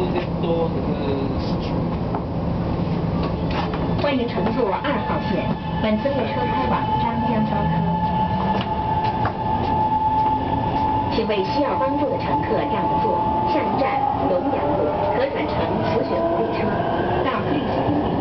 这些多可是市区。 欢迎乘坐2号线，本次列车开往张江高科。请为需要帮助的乘客让个座，下一站龙阳路可转乘磁悬浮列车到克里斯汀。